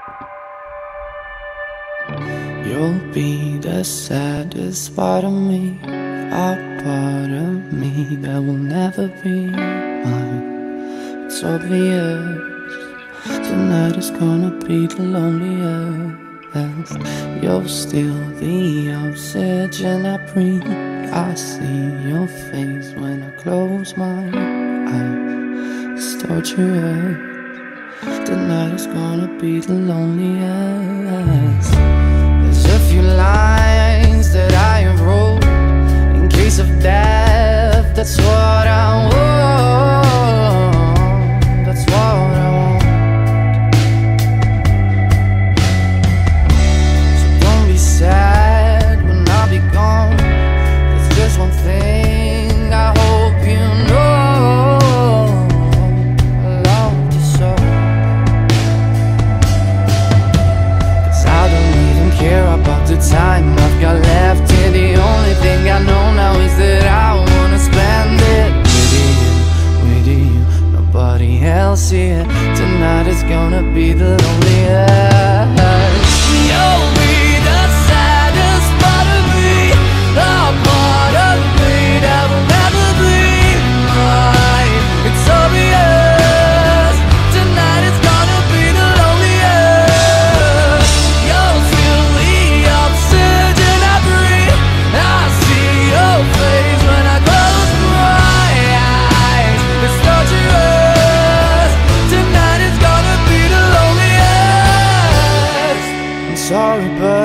You'll be the saddest part of me, a part of me that will never be mine. It's obvious tonight is gonna be the loneliest. You're still the oxygen I breathe. I see your face when I close my eyes. It's torturous. Tonight is gonna be the loneliest. There's a few lines that I have wrote in case of death. That's what I want. That's what I want. So don't be sad when I'll be gone. There's just one thing I hope you know. I love you so. Care about the time I've got left here. The only thing I know now is that I wanna spend it with you, nobody else here. Tonight is gonna be the loneliest. You'll be the saddest part of me, a part of me that will never be mine. It's obvious tonight is gonna be the loneliest. You'll feel the oxygen I breathe. I see your face when I close my eyes. It's torturous. Tonight is gonna be the loneliest. I'm sorry, but